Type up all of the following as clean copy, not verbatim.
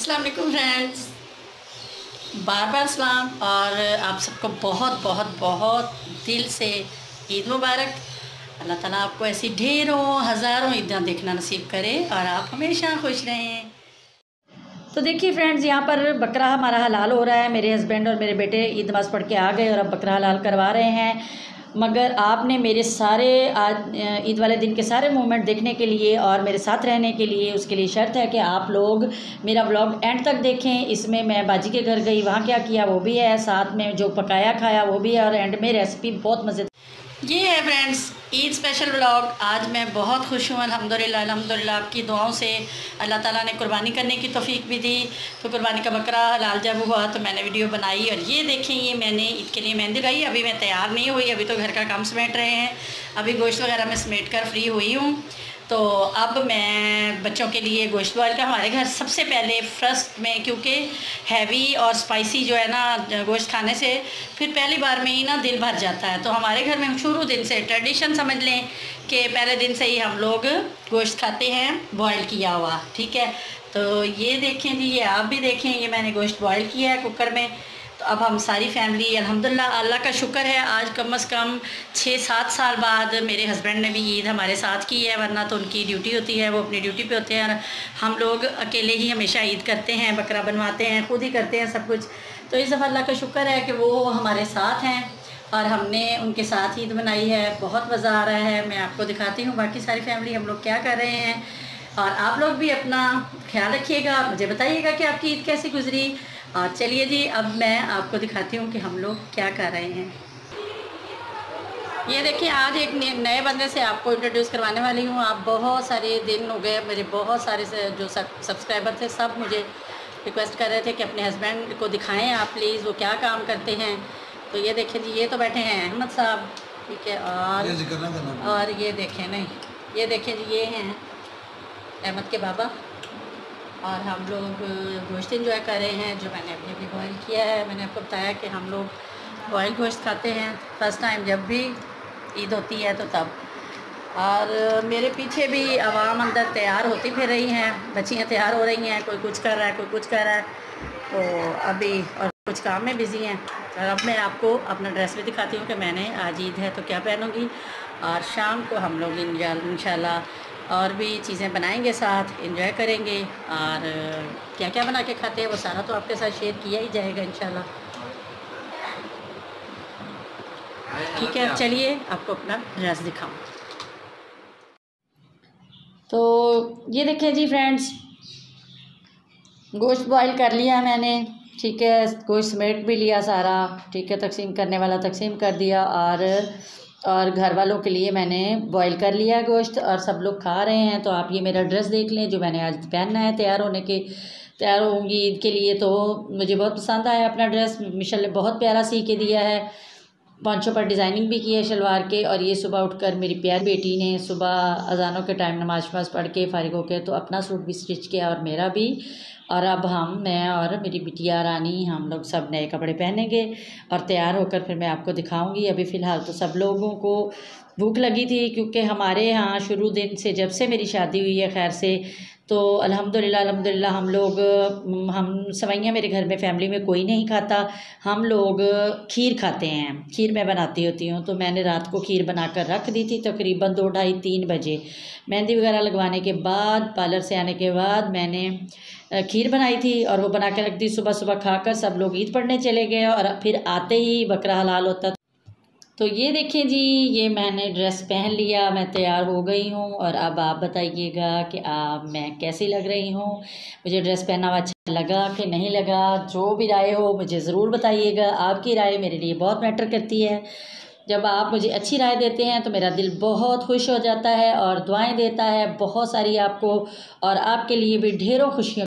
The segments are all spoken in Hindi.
अस्सलाम वालेकुम फ्रेंड्स, बार बार सलाम और आप सबको बहुत बहुत बहुत दिल से ईद मुबारक। अल्लाह ताला आपको ऐसी ढेरों हज़ारों ईदां देखना नसीब करे और आप हमेशा खुश रहें। तो देखिए फ्रेंड्स, यहाँ पर बकरा हमारा हलाल हो रहा है। मेरे हस्बैंड और मेरे बेटे ईद नमाज़ पढ़ के आ गए और अब बकरा हलाल करवा रहे हैं। मगर आपने मेरे सारे आज ईद वाले दिन के सारे मोमेंट देखने के लिए और मेरे साथ रहने के लिए, उसके लिए शर्त है कि आप लोग मेरा व्लॉग एंड तक देखें। इसमें मैं बाजी के घर गई, वहाँ क्या किया वो भी है, साथ में जो पकाया खाया वो भी है और एंड में रेसिपी बहुत मज़ेदार। ये है फ्रेंड्स ईद स्पेशल व्लॉग। आज मैं बहुत खुश हूँ अल्हम्दुलिल्लाह। अल्हम्दुलिल्लाह आपकी दुआओं से अल्लाह ताला ने कुर्बानी करने की तौफीक भी दी। तो कुर्बानी का बकरा हलाल जब हुआ तो मैंने वीडियो बनाई और ये देखें, ये मैंने ईद के लिए मेहंदी लगाई। अभी मैं तैयार नहीं हुई, अभी तो घर का काम समेट रहे हैं। अभी गोश्त वगैरह में समेट कर फ्री हुई हूँ। तो अब मैं बच्चों के लिए गोश्त बॉयल का, हमारे घर सबसे पहले फर्स्ट में, क्योंकि हैवी और स्पाइसी जो है ना गोश्त खाने से फिर पहली बार में ही ना दिल भर जाता है। तो हमारे घर में शुरू दिन से ट्रेडिशन समझ लें कि पहले दिन से ही हम लोग गोश्त खाते हैं बॉयल किया हुआ। ठीक है, तो ये देखें जी, ये आप भी देखें, ये मैंने गोश्त बॉयल किया है कुकर में। तो अब हम सारी फैमिली अल्हम्दुलिल्लाह, अल्लाह का शुक्र है, आज कम से कम 6-7 साल बाद मेरे हस्बैंड ने भी ईद हमारे साथ की है, वरना तो उनकी ड्यूटी होती है, वो अपनी ड्यूटी पे होते हैं और हम लोग अकेले ही हमेशा ईद करते हैं, बकरा बनवाते हैं, खुद ही करते हैं सब कुछ। तो इस दफ़ा अल्लाह का शुक्र है कि वो हमारे साथ हैं और हमने उनके साथ ईद मनाई है। बहुत मज़ा आ रहा है। मैं आपको दिखाती हूँ बाकी सारी फैमिली हम लोग क्या कर रहे हैं और आप लोग भी अपना ख्याल रखिएगा, मुझे बताइएगा कि आपकी ईद कैसी गुजरी। और चलिए जी, अब मैं आपको दिखाती हूँ कि हम लोग क्या कर रहे हैं। ये देखिए, आज एक नए बंदे से आपको इंट्रोड्यूस करवाने वाली हूँ। आप बहुत सारे दिन हो गए, मेरे बहुत सारे जो सब्सक्राइबर थे सब मुझे रिक्वेस्ट कर रहे थे कि अपने हस्बैंड को दिखाएं आप प्लीज़, वो क्या काम करते हैं। तो ये देखिए जी, ये तो बैठे हैं अहमद साहब, ठीक है, और ये देखें, नहीं ये देखें जी, ये हैं अहमद के बाबा और हम लोग गोश्त इंजॉय कर रहे हैं जो मैंने अभी अभी बॉयल किया है। मैंने आपको बताया कि हम लोग बॉयल गोश्त खाते हैं फ़र्स्ट टाइम जब भी ईद होती है तो तब। और मेरे पीछे भी आवाम अंदर तैयार होती फिर रही हैं, बच्चियाँ तैयार हो रही हैं, कोई कुछ कर रहा है, कोई कुछ कर रहा है। तो अभी और कुछ काम में बिज़ी हैं। और अब मैं आपको अपना ड्रेस भी दिखाती हूँ कि मैंने आज ईद है तो क्या पहनूँगी। और शाम को हम लोग इंशाल्लाह और भी चीज़ें बनाएंगे, साथ एंजॉय करेंगे और क्या क्या बना के खाते हैं वो सारा तो आपके साथ शेयर किया ही जाएगा इंशाल्लाह। ठीक है, चलिए आपको अपना ड्रेस दिखाऊं। तो ये देखें जी फ्रेंड्स, गोश्त बॉयल कर लिया मैंने, ठीक है, गोश्त समेट भी लिया सारा, ठीक है, तकसीम करने वाला तकसीम कर दिया और घर वालों के लिए मैंने बॉईल कर लिया गोश्त और सब लोग खा रहे हैं। तो आप ये मेरा ड्रेस देख लें जो मैंने आज पहनना है, तैयार होंगी ईद के लिए। तो मुझे बहुत पसंद आया अपना ड्रेस, मिशेल ने बहुत प्यारा सी के दिया है, पांचों पर डिज़ाइनिंग भी की है शलवार के। और ये सुबह उठकर मेरी प्यारी बेटी ने सुबह अजानों के टाइम नमाज पढ़ के फारिग होकर तो अपना सूट भी स्टिच किया और मेरा भी। और अब मैं और मेरी बिटिया रानी हम लोग सब नए कपड़े पहनेंगे और तैयार होकर फिर मैं आपको दिखाऊंगी। अभी फ़िलहाल तो सब लोगों को भूख लगी थी, क्योंकि हमारे यहाँ शुरू दिन से जब से मेरी शादी हुई है खैर से, तो अल्हम्दुलिल्लाह हम सवैयाँ मेरे घर में फैमिली में कोई नहीं खाता। हम लोग खीर खाते हैं, खीर मैं बनाती होती हूँ। तो मैंने रात को खीर बनाकर रख दी थी, तकरीबन 2, 2:30, 3 बजे मेहंदी वगैरह लगवाने के बाद, पार्लर से आने के बाद मैंने खीर बनाई थी और वो बना के रख दी। सुबह सुबह खाकर सब लोग ईद पढ़ने चले गए और फिर आते ही बकरा हलाल होता। तो ये देखें जी, ये मैंने ड्रेस पहन लिया, मैं तैयार हो गई हूँ। और अब आप बताइएगा कि मैं कैसी लग रही हूँ, मुझे ड्रेस पहना हुआ अच्छा लगा कि नहीं लगा। जो भी राय हो मुझे ज़रूर बताइएगा, आपकी राय मेरे लिए बहुत मैटर करती है। जब आप मुझे अच्छी राय देते हैं तो मेरा दिल बहुत खुश हो जाता है और दुआएं देता है बहुत सारी आपको, और आपके लिए भी ढेरों खुशियाँ।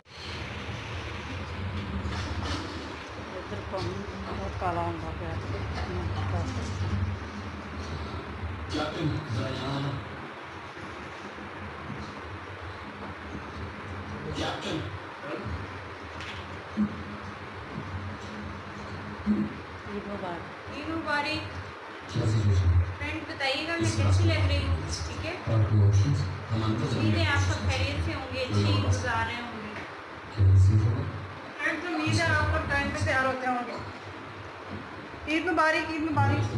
ईद मुबारक। फ्रेंड बताइएगा मैं कैसी लग रही हूँ, ठीक है। आप सब खैरियत से होंगे, अच्छी गुजार रहे होंगे। फ्रेंड्स उम्मीद है आप लोग टाइम पे तैयार होते होंगे। ईद मुबारक, ईद मुबारक।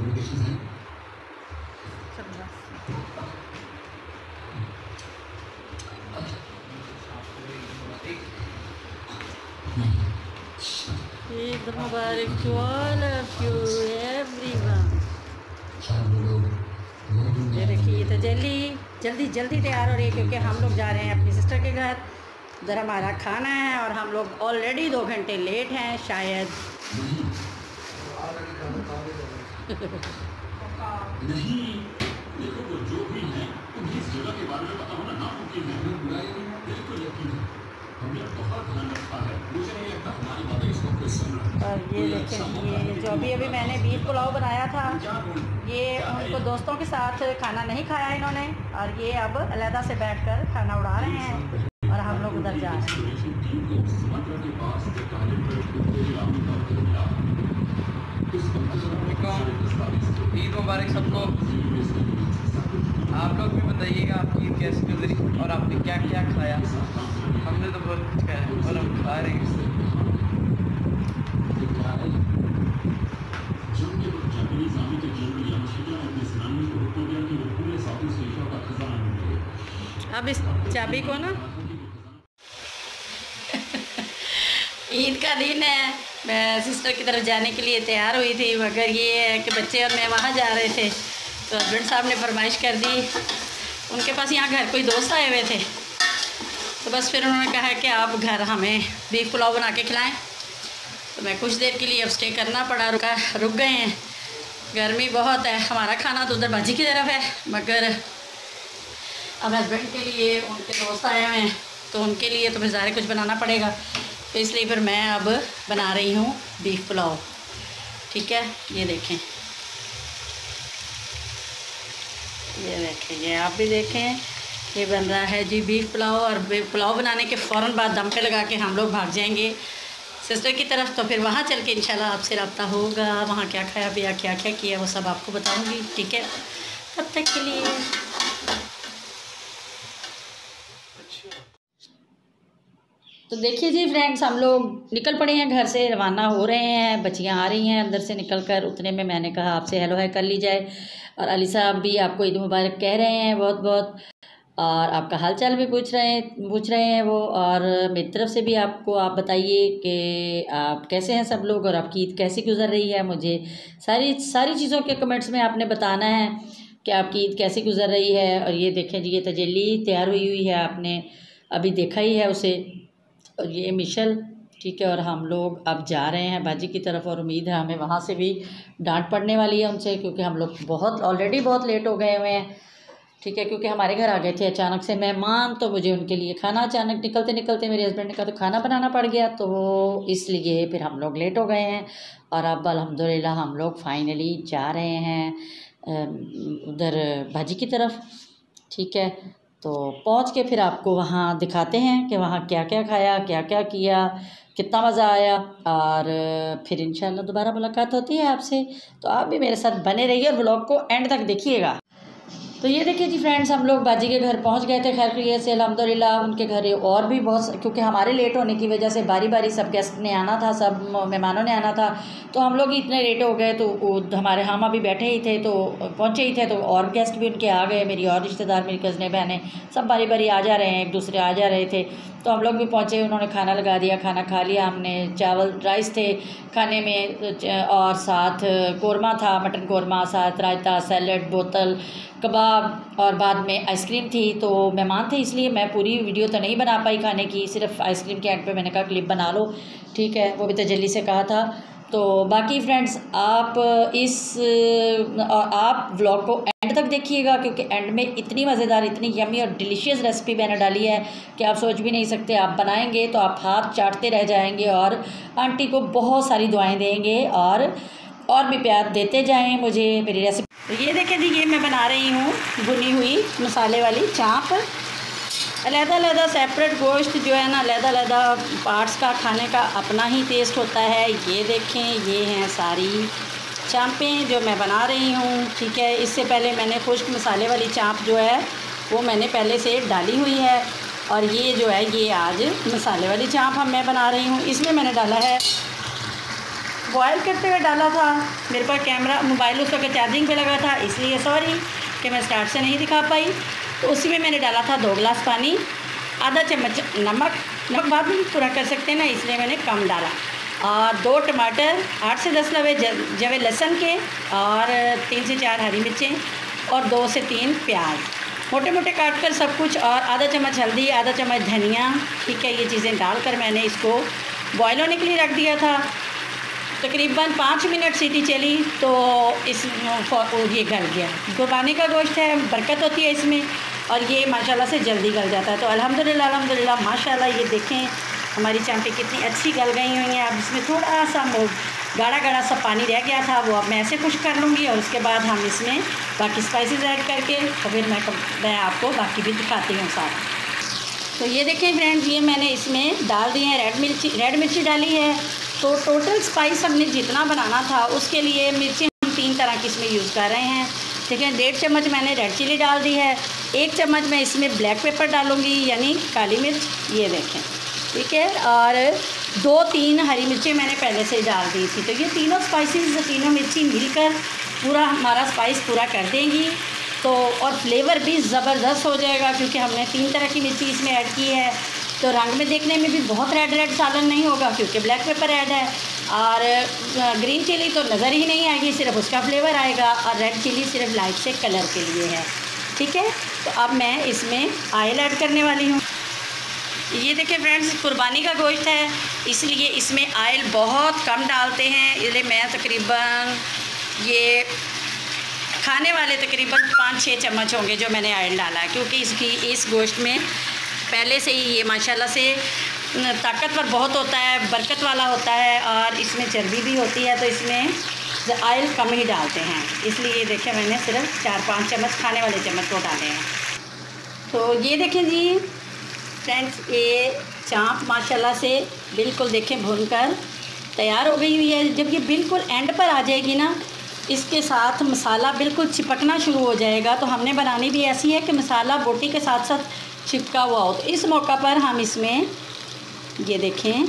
ईद मुबारक to all of you everyone. ये देखिए तो जल्दी जल्दी तैयार हो रही है क्योंकि हम लोग जा रहे हैं अपनी सिस्टर के घर। उधर हमारा खाना है और हम लोग ऑलरेडी 2 घंटे लेट हैं शायद। नहीं देखो वो जो भी है उन्हें इस जगह के बारे में पता होना नामुमकिन है। बिल्कुल यकीन है, हमने बहुत ध्यान रखा है। मुझे नहीं लगता हमारी बातें इसको कोई सुन रहा है। और ये देखें, ये जो अभी मैंने बीफ पुलाव बनाया था, ये उनको दोस्तों के साथ खाना नहीं खाया इन्होंने और ये अब अलहदा से बैठकर खाना उड़ा रहे हैं और हम लोग उधर जा रहे हैं। ईद मुबारक सबको। आप लोग भी बताइएगा आपकी ईद कैसी गुजरी और आपने क्या क्या खाया। हमने तो बहुत कुछ खाया और हम खा रहे हैं। अब इस चाबी को ना ईद का दिन है, मैं सिस्टर की तरफ जाने के लिए तैयार हुई थी, मगर ये है कि बच्चे और मैं वहाँ जा रहे थे तो हस्बैंड साहब ने फरमाइश कर दी। उनके पास यहाँ घर कोई दोस्त आए हुए थे तो बस फिर उन्होंने कहा कि आप घर हमें बीफ पुलाव बना के खिलाएं। तो मैं कुछ देर के लिए अब स्टे करना पड़ा, रुक गए हैं। गर्मी बहुत है, हमारा खाना तो उधर बाजी की तरफ है, मगर अब हस्बैंड के लिए उनके दोस्त आए हुए हैं तो उनके लिए तो फिर ज़ाहिर कुछ बनाना पड़ेगा, तो इसलिए फिर मैं अब बना रही हूँ बीफ पुलाव। ठीक है, ये देखें, ये आप भी देखें, ये बन रहा है जी बीफ पुलाव। और बीफ पुलाव बनाने के फ़ौरन बाद दम पे लगा के हम लोग भाग जाएंगे सिस्टर की तरफ, तो फिर वहाँ चल के इंशाल्लाह आपसे रब्ता होगा। वहाँ क्या खाया पिया, क्या क्या किया, वो सब आपको बताऊँगी। ठीक है, तब तक के लिए तो देखिए जी फ्रेंड्स, हम लोग निकल पड़े हैं, घर से रवाना हो रहे हैं। बच्चियाँ आ रही हैं अंदर से निकल कर, उतने में मैंने कहा आपसे हेलो है कर ली जाए। और अली साहब भी आपको ईद मुबारक कह रहे हैं बहुत बहुत, और आपका हाल चाल भी पूछ रहे हैं वो। और मेरी तरफ से भी आपको आप बताइए कि आप कैसे हैं सब लोग और आपकी ईद कैसी गुजर रही है। मुझे सारी चीज़ों के कमेंट्स में आपने बताना है कि आपकी ईद कैसी गुजर रही है। और ये देखें जी, ये तजल्ली तैयार हुई है, आपने अभी देखा ही है उसे। और ये मिशल, ठीक है। और हम लोग अब जा रहे हैं बाजी की तरफ और उम्मीद है हमें वहाँ से भी डांट पड़ने वाली है उनसे, क्योंकि हम लोग ऑलरेडी बहुत लेट हो गए हुए हैं। ठीक है, क्योंकि हमारे घर आ गए थे अचानक से मेहमान, तो मुझे उनके लिए खाना अचानक निकलते मेरे हस्बैंड ने कहा तो खाना बनाना पड़ गया, तो इसलिए फिर हम लोग लेट हो गए हैं। और अब अल्हम्दुलिल्लाह हम लोग फाइनली जा रहे हैं उधर बाजी की तरफ। ठीक है, तो पहुंच के फिर आपको वहाँ दिखाते हैं कि वहाँ क्या क्या खाया, क्या क्या किया, कितना मज़ा आया। और फिर इंशाल्लाह दोबारा मुलाकात होती है आपसे, तो आप भी मेरे साथ बने रहिए और व्लॉग को एंड तक देखिएगा। तो ये देखिए जी फ्रेंड्स, हम लोग बाजी के घर पहुंच गए थे खैर खैरियत से अल्हम्दुलिल्लाह। उनके घर और भी बहुत, क्योंकि हमारे लेट होने की वजह से बारी बारी सब गेस्ट ने आना था, सब मेहमानों ने आना था, तो हम लोग इतने लेट हो गए। तो हमारे हम अभी बैठे ही थे, तो पहुंचे ही थे, तो और गेस्ट भी उनके आ गए। मेरी और रिश्तेदार, मेरी कज़नें बहनें सब बारी बारी आ जा रहे हैं, एक दूसरे आ जा रहे थे। तो हम लोग भी पहुँचे, उन्होंने खाना लगा दिया, खाना खा लिया हमने। चावल राइस थे खाने में और साथ कौरमा था, मटन कौरमा, साथ रायता, सैलड, बोतल, कबाब और बाद में आइसक्रीम थी। तो मेहमान थे इसलिए मैं पूरी वीडियो तो नहीं बना पाई खाने की, सिर्फ आइसक्रीम के एंड पे मैंने कहा क्लिप बना लो। ठीक है, वो भी तजल्ली से कहा था। तो बाकी फ्रेंड्स आप आप व्लॉग को एंड तक देखिएगा, क्योंकि एंड में इतनी मज़ेदार, इतनी यमी और डिलीशियस रेसिपी मैंने डाली है कि आप सोच भी नहीं सकते। आप बनाएंगे तो आप हाथ चाटते रह जाएंगे और आंटी को बहुत सारी दुआएं देंगे और भी प्यार देते जाएं मुझे मेरी रेसिपी। तो ये देखें जी, ये मैं बना रही हूँ भुनी हुई मसाले वाली चाँप। अलग-अलग सेपरेट गोश्त जो है ना, अलग-अलग पार्ट्स का खाने का अपना ही टेस्ट होता है। ये देखें, ये हैं सारी चाँपें जो मैं बना रही हूँ। ठीक है, इससे पहले मैंने खुश्क मसाले वाली चाँप जो है वो मैंने पहले से डाली हुई है और ये जो है ये आज मसाले वाली चाँप मैं बना रही हूँ। इसमें मैंने डाला है, बॉयल करते हुए डाला था, मेरे पास कैमरा मोबाइल उस वक्त चार्जिंग पे लगा था, इसलिए सॉरी कि मैं स्टार्ट से नहीं दिखा पाई। तो उसी में मैंने डाला था 2 गिलास पानी, आधा चम्मच नमक बाद में पूरा कर सकते हैं ना, इसलिए मैंने कम डाला, और 2 टमाटर, 8 से 10 जवे लहसुन के, और 3 से 4 हरी मिर्चें, और 2 से 3 प्याज मोटे मोटे काट कर सब कुछ, और आधा चम्मच हल्दी, आधा चम्मच धनिया। ठीक है, ये चीज़ें डालकर मैंने इसको बॉयल होने के लिए रख दिया था। तकरीबन 5 मिनट सीटी चली तो इस ये गल गया। कुर्बानी का गोश्त है, बरकत होती है इसमें, और ये माशाल्लाह से जल्दी गल जाता है। तो अल्हम्दुलिल्लाह माशाल्लाह ये देखें हमारी चाँपें कितनी अच्छी गल गई हुई हैं। अब इसमें थोड़ा सा गाढ़ा सा पानी रह गया था, वो अब मैं ऐसे खुश कर लूँगी, और उसके बाद हम इसमें बाकी स्पाइसेस ऐड करके तो फिर मैं आपको बाकी भी दिखाती हूँ साथ। तो ये देखें फ्रेंड्स, ये मैंने इसमें डाल दिए हैं रेड मिर्ची डाली है। तो टोटल स्पाइस हमने जितना बनाना था उसके लिए मिर्ची हम 3 तरह की इसमें यूज़ कर रहे हैं। ठीक है, 1.5 चम्मच मैंने रेड चिली डाल दी है, 1 चम्मच मैं इसमें ब्लैक पेपर डालूँगी यानी काली मिर्च, ये देखें। ठीक है, और 2-3 हरी मिर्चें मैंने पहले से डाल दी थी। तो ये तीनों स्पाइसेस, तीनों मिर्ची मिलकर पूरा हमारा स्पाइस पूरा कर देंगी। तो और फ्लेवर भी ज़बरदस्त हो जाएगा, क्योंकि हमने 3 तरह की मिर्ची इसमें ऐड की है। तो रंग में देखने में भी बहुत रेड सालन नहीं होगा, क्योंकि ब्लैक पेपर ऐड है, और ग्रीन चिली तो नज़र ही नहीं आएगी, सिर्फ उसका फ्लेवर आएगा, और रेड चिली सिर्फ लाइट से कलर के लिए है। ठीक है, तो अब मैं इसमें ऑयल ऐड करने वाली हूँ। ये देखिए फ्रेंड्स, कुर्बानी का गोश्त है, इसलिए इसमें ऑयल बहुत कम डालते हैं। इसलिए मैं तकरीबन ये खाने वाले तकरीबन 5-6 चम्मच होंगे जो मैंने ऑयल डाला है, क्योंकि इस गोश्त में पहले से ही ये माशाल्लाह से ताकतवर बहुत होता है, बरकत वाला होता है, और इसमें चर्बी भी होती है, तो इसमें ऑयल कम ही डालते हैं। इसलिए देखें मैंने सिर्फ 4-5 चम्मच खाने वाले चम्मच को डाले हैं। तो ये देखें जी फ्रेंड्स, ये चाँप माशाल्लाह से बिल्कुल देखें भूनकर तैयार हो गई हुई है। जब ये बिल्कुल एंड पर आ जाएगी ना, इसके साथ मसाला बिल्कुल चिपकना शुरू हो जाएगा। तो हमने बनानी भी ऐसी है कि मसाला बोटी के साथ साथ चिपका हुआ हो। तो इस मौका पर हम इसमें ये देखें,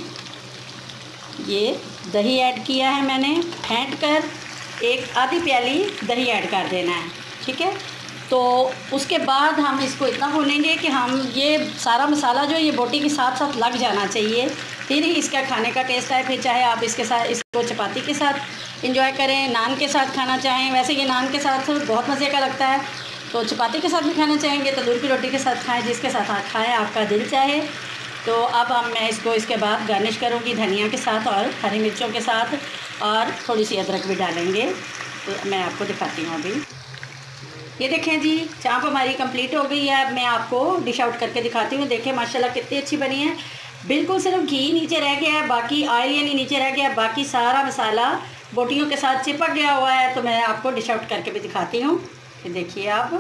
ये दही ऐड किया है मैंने, फेंट कर 1 आधी प्याली दही ऐड कर देना है। ठीक है, तो उसके बाद हम इसको इतना भूनेंगे कि हम ये सारा मसाला जो ये बोटी के साथ साथ लग जाना चाहिए, फिर ही इसका खाने का टेस्ट है। फिर चाहे आप इसको चपाती के साथ एंजॉय करें, नान के साथ खाना चाहें, वैसे ये नान के साथ बहुत मज़े का लगता है, तो चपाती के साथ भी खाना चाहेंगे, तंदूर की रोटी के साथ खाएं, जिसके साथ आप खाएं आपका दिल चाहे। तो अब मैं इसको इसके बाद गार्निश करूँगी धनिया के साथ और हरी मिर्चों के साथ, और थोड़ी सी अदरक भी डालेंगे। तो मैं आपको दिखाती हूँ अभी। ये देखें जी, चाँप हमारी कंप्लीट हो गई है। अब मैं आपको डिश आउट करके दिखाती हूँ। देखें माशाल्लाह कितनी अच्छी बनी है। बिल्कुल सिर्फ घी नीचे रह गया है, बाकी ऑयल यानी नीचे रह गया है, बाकी सारा मसाला बोटियों के साथ चिपक गया हुआ है। तो मैं आपको डिश आउट करके भी दिखाती हूँ। ये देखिए आप,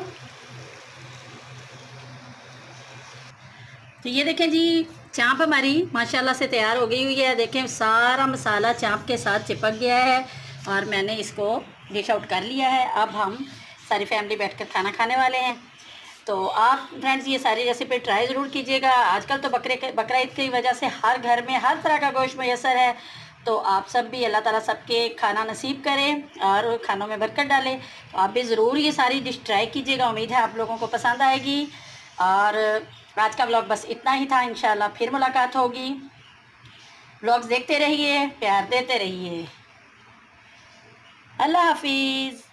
तो ये देखें जी, चाँप हमारी माशाल्लाह से तैयार हो गई हुई है। देखें सारा मसाला चाँप के साथ चिपक गया है, और मैंने इसको डिश आउट कर लिया है। अब हम सारी फैमिली बैठकर खाना खाने वाले हैं। तो आप फ्रेंड्स ये सारी रेसिपी ट्राई ज़रूर कीजिएगा। आजकल तो बकरा ईद की वजह से हर घर में हर तरह का गोश्त मैसर है। तो आप सब भी अल्लाह ताला सबके खाना नसीब करें और खानों में बरकत डालें। तो आप भी ज़रूर ये सारी डिश ट्राई कीजिएगा। उम्मीद है आप लोगों को पसंद आएगी। और आज का व्लॉग बस इतना ही था। इंशाल्लाह फिर मुलाकात होगी। व्लॉग्स देखते रहिए, प्यार देते रहिए। अल्लाह हाफिज़।